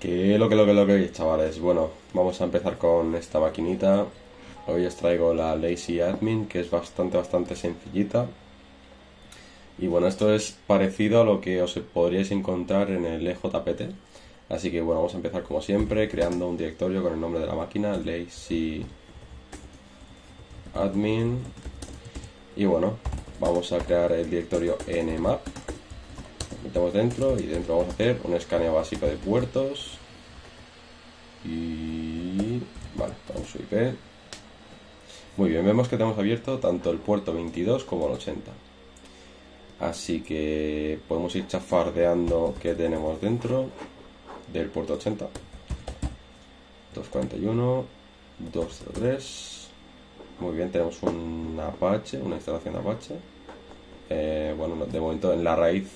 Que chavales. Bueno, vamos a empezar con esta maquinita. Hoy os traigo la Lazy Admin, que es bastante sencillita. Y bueno, esto es parecido a lo que os podríais encontrar en el EJPT. Así que bueno, vamos a empezar como siempre, creando un directorio con el nombre de la máquina, Lazy Admin. Y bueno, vamos a crear el directorio nmap. Metemos dentro y dentro vamos a hacer un escaneo básico de puertos. Y vale, ponemos su IP. Muy bien, vemos que tenemos abierto tanto el puerto 22 como el 80. Así que podemos ir chafardeando qué tenemos dentro del puerto 80. 241, 203. Muy bien, tenemos un Apache, una instalación de Apache. Bueno, de momento en la raíz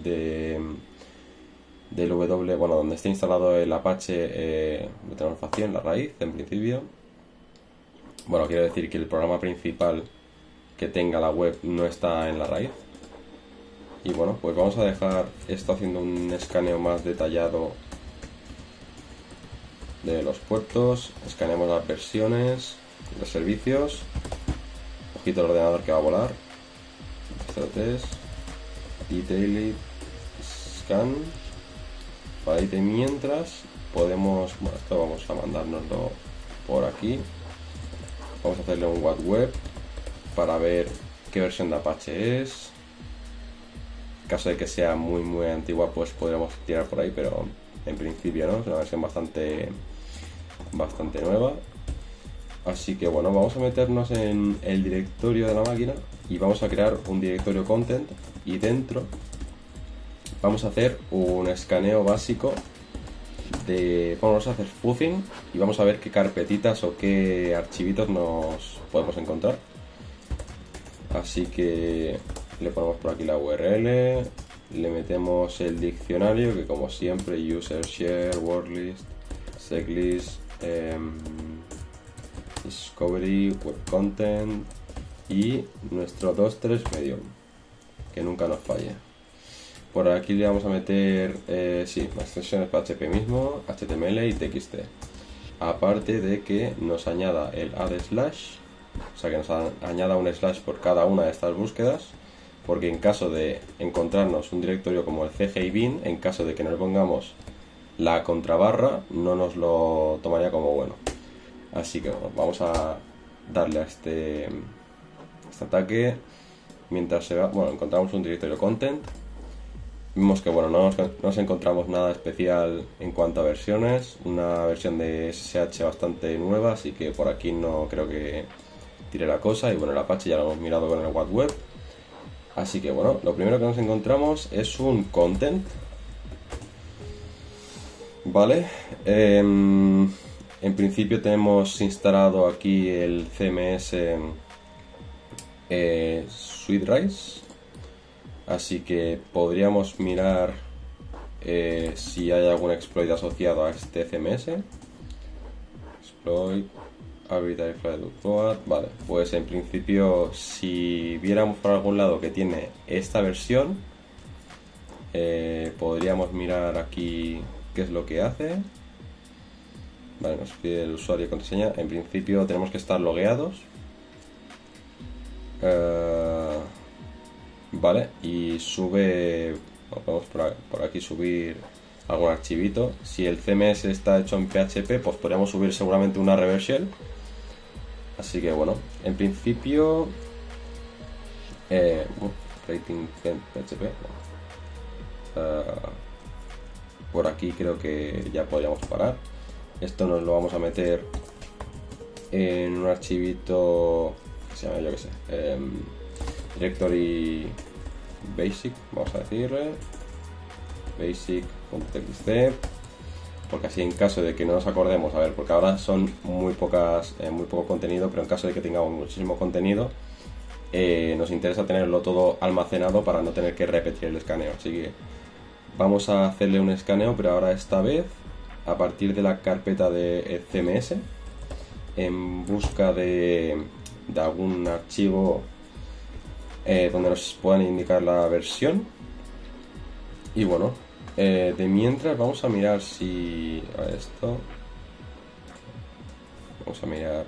del W, bueno, donde esté instalado el Apache, lo tenemos vacío en la raíz, en principio. Bueno, quiero decir que el programa principal que tenga la web no está en la raíz. Y bueno, pues vamos a dejar esto haciendo un escaneo más detallado de los puertos. Escaneamos las versiones, los servicios. Ojito el ordenador que va a volar. 03 Detailed Scan. Vale, y mientras podemos, bueno, esto vamos a mandárnoslo por aquí. Vamos a hacerle un what web para ver qué versión de Apache es. En caso de que sea muy antigua, pues podremos tirar por ahí, pero en principio no, es una versión bastante nueva. Así que bueno, vamos a meternos en el directorio de la máquina y vamos a crear un directorio content, y dentro vamos a hacer un escaneo básico de, vamos a hacer fuzzing y vamos a ver qué carpetitas o qué archivitos nos podemos encontrar. Así que le ponemos por aquí la URL, le metemos el diccionario, que como siempre user share, wordlist, seglist, discovery, web content y nuestro 2.3 medium, que nunca nos falle. Por aquí le vamos a meter sí, las extensiones PHP mismo, HTML y TXT, aparte de que nos añada el add slash, o sea que nos añada un slash por cada una de estas búsquedas, porque en caso de encontrarnos un directorio como el CGI bin, en caso de que no le pongamos la contrabarra, no nos lo tomaría como bueno. Así que bueno, vamos a darle a este ataque mientras se va. Bueno, encontramos un directorio content. Vimos que bueno, no nos encontramos nada especial en cuanto a versiones. Una versión de SSH bastante nueva, así que por aquí no creo que tire la cosa. Y bueno, el Apache ya lo hemos mirado con el what web. Así que bueno, lo primero que nos encontramos es un content. Vale. En principio tenemos instalado aquí el CMS SweetRise. Así que podríamos mirar si hay algún exploit asociado a este CMS. Exploit arbitrary file upload. Vale, pues en principio si viéramos por algún lado que tiene esta versión, podríamos mirar aquí qué es lo que hace. Vale, nos pide el usuario y contraseña. En principio tenemos que estar logueados. Vale, y sube, podemos por aquí subir algún archivito. Si el CMS está hecho en PHP, pues podríamos subir seguramente una reverse shell. Así que bueno, en principio rating PHP, por aquí creo que ya podríamos parar. Esto nos lo vamos a meter en un archivito que se llama, yo que sé, directory basic, vamos a decirle basic.txt, porque así en caso de que no nos acordemos, a ver, porque ahora son muy poco contenido, pero en caso de que tengamos muchísimo contenido, nos interesa tenerlo todo almacenado para no tener que repetir el escaneo. Así que vamos a hacerle un escaneo, pero ahora esta vez a partir de la carpeta de CMS, en busca de algún archivo donde nos puedan indicar la versión. Y bueno, De mientras vamos a mirar si... A ver esto. Vamos a mirar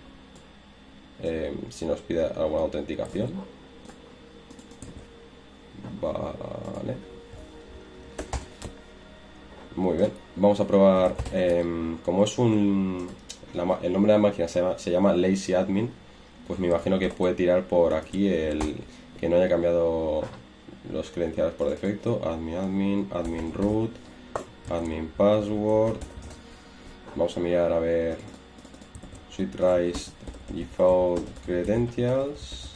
si nos pide alguna autenticación. Vale. Muy bien. Vamos a probar... como es un... el nombre de la máquina se llama Lazy Admin, pues me imagino que puede tirar por aquí el que no haya cambiado los credenciales por defecto. Admin root, admin password. Vamos a mirar a ver SweetRice default credentials.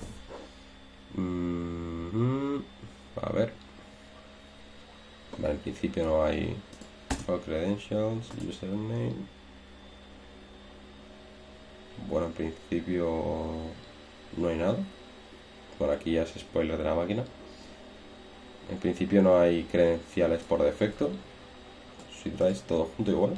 A ver. Vale, en principio no hay default credentials, username. Bueno, en principio no hay nada. Bueno, aquí ya es spoiler de la máquina. En principio no hay credenciales por defecto. Si traes todo junto igual.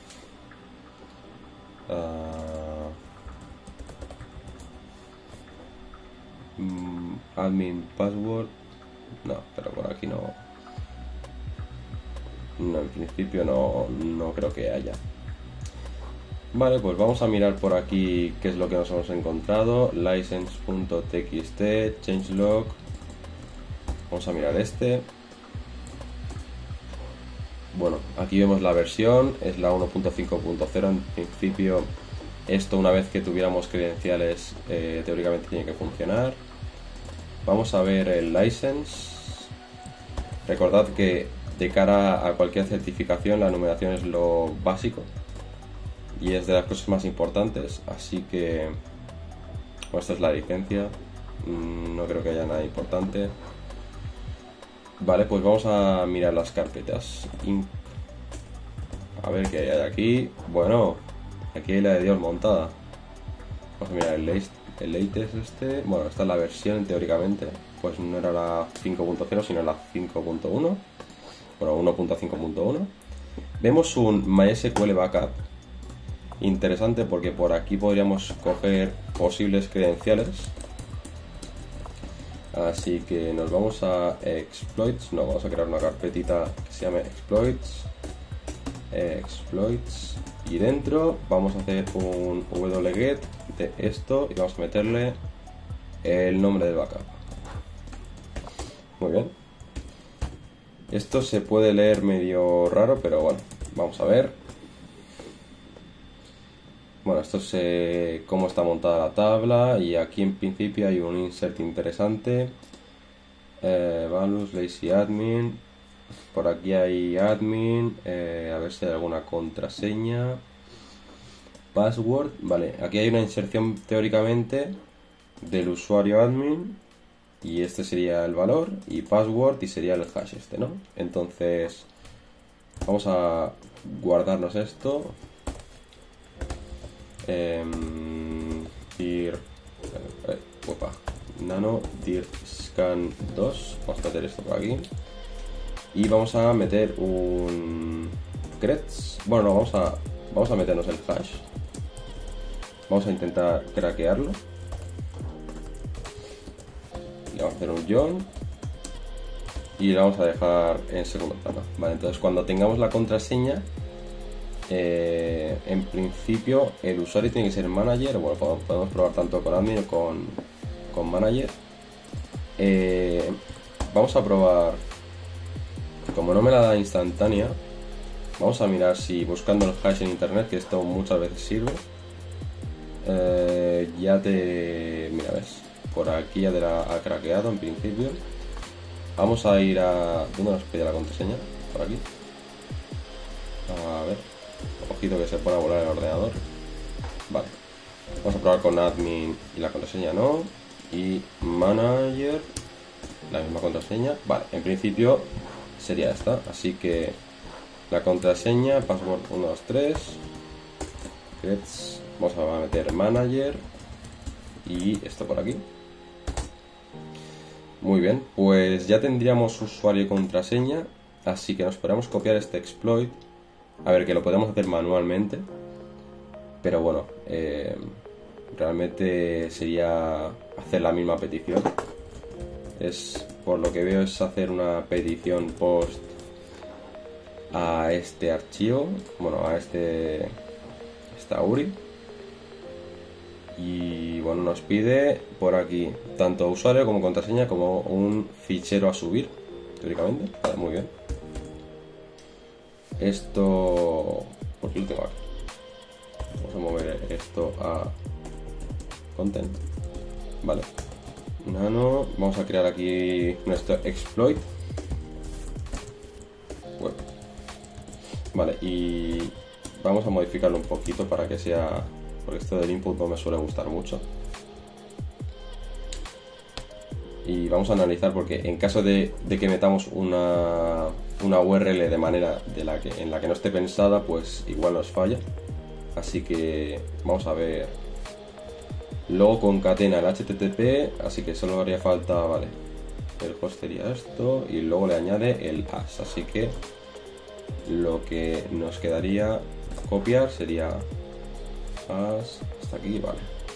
Admin password. No, pero por aquí no. No, en principio no creo que haya. Vale, pues vamos a mirar por aquí qué es lo que nos hemos encontrado. License.txt, changelog. Vamos a mirar este. Bueno, aquí vemos la versión, es la 1.5.0. En principio, esto una vez que tuviéramos credenciales, teóricamente tiene que funcionar. Vamos a ver el license. Recordad que de cara a cualquier certificación la numeración es lo básico y es de las cosas más importantes, así que bueno, esta es la licencia, no creo que haya nada importante. Vale, pues vamos a mirar las carpetas. A ver qué hay aquí. Bueno, aquí hay la de Dios montada. Vamos a mirar el latest este. Bueno, esta es la versión teóricamente, pues no era la 5.0 sino la 5.1. Bueno, 1.5.1. Vemos un MySQL Backup. Interesante porque por aquí podríamos coger posibles credenciales. Así que nos vamos a exploits. No, vamos a crear una carpetita que se llame exploits. Exploits. Y dentro vamos a hacer un wget de esto y vamos a meterle el nombre del backup. Muy bien. Esto se puede leer medio raro, pero bueno, vamos a ver. Bueno, esto es cómo está montada la tabla y aquí en principio hay un insert interesante. Values, lazy admin. Por aquí hay admin. A ver si hay alguna contraseña. Password. Vale, aquí hay una inserción teóricamente del usuario admin. Y este sería el valor. Y password y sería el hash este, ¿no? Entonces vamos a guardarnos esto. Nano dir scan 2. Vamos a meter esto por aquí y vamos a meter un creds. Bueno, no, vamos a meternos el hash. Vamos a intentar craquearlo. Le vamos a hacer un John y le vamos a dejar en segundo plano. Vale, entonces cuando tengamos la contraseña, en principio el usuario tiene que ser manager. Bueno, podemos probar tanto con admin o con manager. Vamos a probar, como no me la da instantánea, vamos a mirar si buscando el hash en internet, que esto muchas veces sirve, mira, ves, por aquí ya te la ha craqueado en principio. Vamos a ir a... ¿Dónde nos pide la contraseña? Por aquí. A ver, ojito que se pone a volar el ordenador. Vale, vamos a probar con admin y la contraseña no, y manager la misma contraseña. Vale, en principio sería esta, así que la contraseña, password 123, vamos a meter manager y esto por aquí. Muy bien, pues ya tendríamos usuario y contraseña, así que nos podemos copiar este exploit. A ver, que lo podemos hacer manualmente, pero bueno, realmente sería hacer la misma petición. Por lo que veo es hacer una petición post a este archivo, bueno, a esta URI. Y bueno, nos pide por aquí tanto usuario como contraseña como un fichero a subir, teóricamente. Vale, muy bien. Esto, ¿por qué lo tengo aquí? Vamos a mover esto a content. Vale. Nano, vamos a crear aquí nuestro exploit. Web. Vale, y vamos a modificarlo un poquito para que sea, porque esto del input no me suele gustar mucho. Y vamos a analizar porque en caso de que metamos una URL de manera en la que no esté pensada, pues igual nos falla. Así que vamos a ver. Luego concatena el HTTP, así que solo haría falta, vale, el host sería esto y luego le añade el as, así que lo que nos quedaría copiar sería as hasta aquí, vale,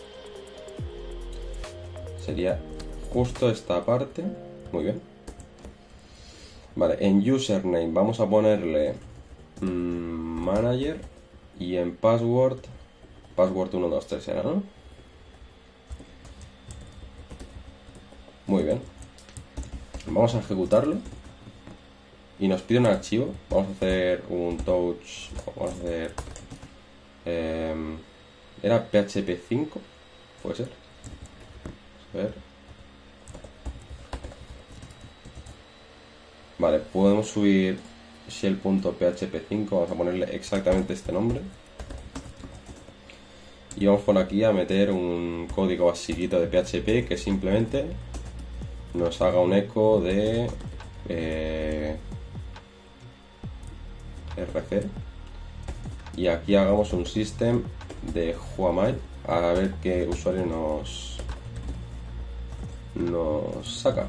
sería justo esta parte, muy bien. Vale, en username vamos a ponerle manager y en password 123 será, ¿no? Muy bien. Vamos a ejecutarlo y nos pide un archivo. Vamos a hacer un touch. Vamos a hacer. Era PHP 5, puede ser. A ver. Vale, podemos subir shell.php 5. Vamos a ponerle exactamente este nombre. Y vamos por aquí a meter un código basiquito de PHP que simplemente nos haga un eco de RC y aquí hagamos un system de Huamai a ver qué usuario nos saca.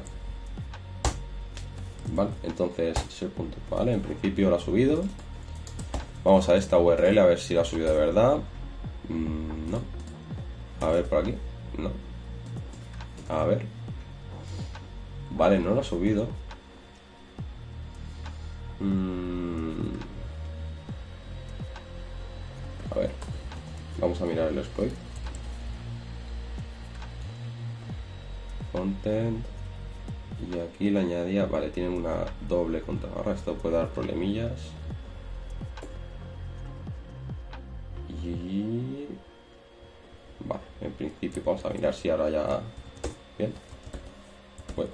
Vale, entonces vale, en principio lo ha subido. Vamos a esta URL a ver si lo ha subido de verdad. No. A ver por aquí. No. A ver. Vale, no lo ha subido. A ver. Vamos a mirar el exploit. Content. Y aquí le añadía. Vale, tiene una doble contrabarra. Esto puede dar problemillas. Y. Vale, en principio vamos a mirar si ahora ya. Bien. Bueno.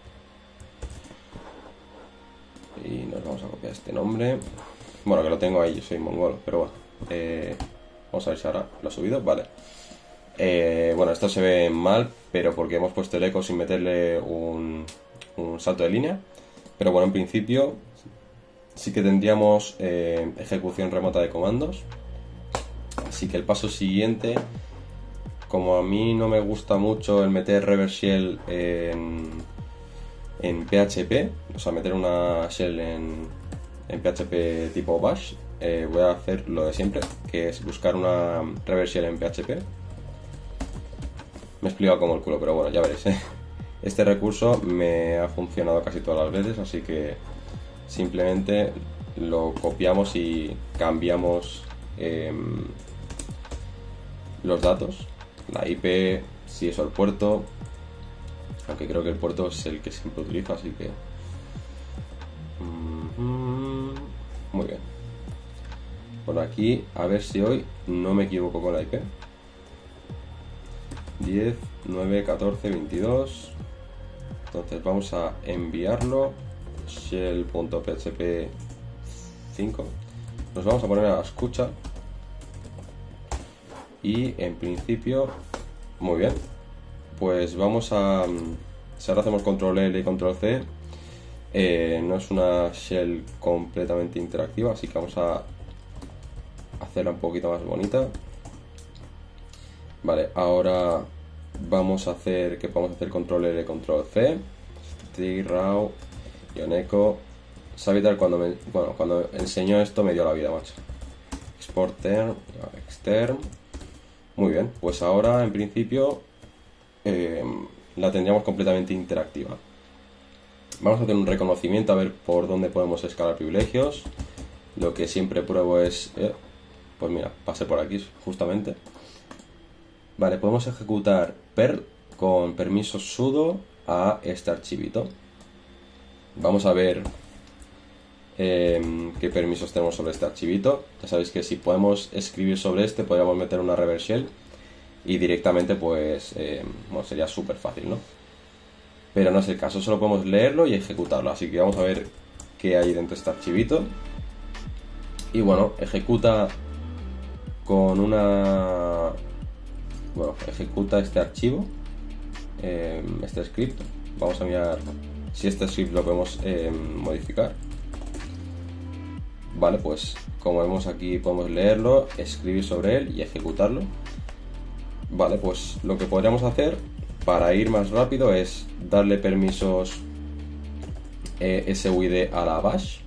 Y nos vamos a copiar este nombre. Bueno, que lo tengo ahí, yo soy mongolo, pero bueno. Vamos a ver si ahora lo ha subido. Vale. Bueno, esto se ve mal, pero porque hemos puesto el eco sin meterle un salto de línea. Pero bueno, en principio sí que tendríamos ejecución remota de comandos. Así que el paso siguiente, como a mí no me gusta mucho el meter reverse shell en PHP, o sea, meter una shell en PHP tipo bash, voy a hacer lo de siempre, que es buscar una reverse shell en PHP. Me he explicado como el culo, pero bueno, ya veréis. Este recurso me ha funcionado casi todas las veces, así que simplemente lo copiamos y cambiamos los datos, la IP, si eso el puerto, aunque creo que el puerto es el que siempre utilizo, así que muy bien. Por aquí, a ver si hoy no me equivoco con la IP. 10, 9, 14, 22. Entonces vamos a enviarlo. Shell.php 5. Nos vamos a poner a la escucha. Y en principio, muy bien. Pues vamos a. Si ahora hacemos control L y control C, no es una shell completamente interactiva, así que vamos a hacerla un poquito más bonita. Vale, ahora vamos a hacer que podamos hacer control L, control C, string raw, echo. Sabitar cuando enseñó esto me dio la vida, macho. Export term, extern. Muy bien, pues ahora en principio la tendríamos completamente interactiva. Vamos a hacer un reconocimiento a ver por dónde podemos escalar privilegios. lo que siempre pruebo es... pues mira, pasé por aquí justamente. Vale, podemos ejecutar perl con permiso sudo a este archivito. Vamos a ver qué permisos tenemos sobre este archivito. Ya sabéis que si podemos escribir sobre este, podríamos meter una reverse shell y directamente pues bueno, sería súper fácil, ¿no? Pero no es el caso, solo podemos leerlo y ejecutarlo. Así que vamos a ver qué hay dentro de este archivito. Y bueno, ejecuta con una... Bueno, ejecuta este archivo, este script. Vamos a mirar si este script lo podemos modificar. Vale, pues como vemos aquí podemos leerlo, escribir sobre él y ejecutarlo. Vale, pues lo que podríamos hacer para ir más rápido es darle permisos SUID a la bash,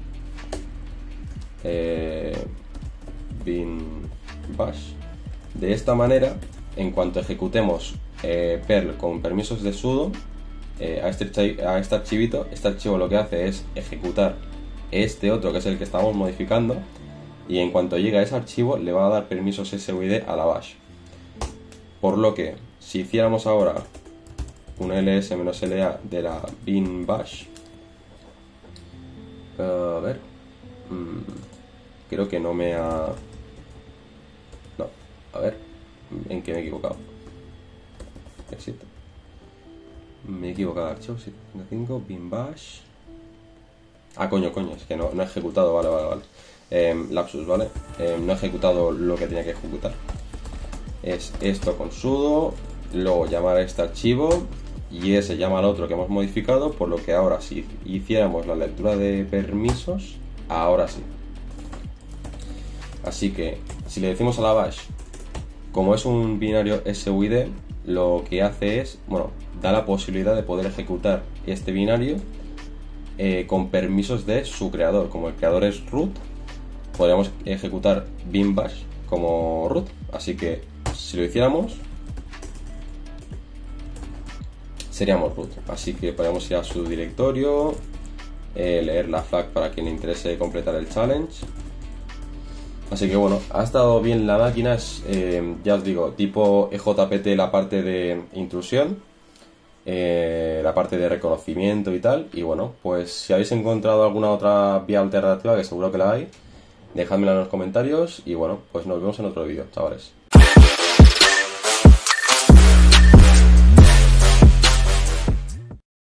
bin bash. De esta manera, en cuanto ejecutemos perl con permisos de sudo a este archivito, este archivo lo que hace es ejecutar este otro que es el que estamos modificando, y en cuanto llegue a ese archivo le va a dar permisos SUID a la bash. Por lo que si hiciéramos ahora un ls-la de la bin bash, a ver, creo que no me ha... No, a ver, ¿en qué me he equivocado? Exit. Me he equivocado de archivo, 7.5, bin bash. Ah, coño, es que no he ejecutado, vale. Lapsus, ¿vale? No he ejecutado lo que tenía que ejecutar. Es esto con sudo, luego llamar a este archivo y ese llama al otro que hemos modificado, por lo que ahora si hiciéramos la lectura de permisos, ahora sí. Así que si le decimos a la bash, como es un binario SUID, lo que hace es, bueno, da la posibilidad de poder ejecutar este binario con permisos de su creador. Como el creador es root, podríamos ejecutar bin bash como root. Así que si lo hiciéramos, seríamos root. Así que podemos ir a su directorio, leer la flag para quien le interese completar el challenge. Así que bueno, ha estado bien la máquina. Es, ya os digo, tipo EJPT la parte de intrusión, la parte de reconocimiento y tal. Y bueno, pues si habéis encontrado alguna otra vía alternativa, que seguro que la hay, dejádmela en los comentarios. Y bueno, pues nos vemos en otro vídeo, chavales.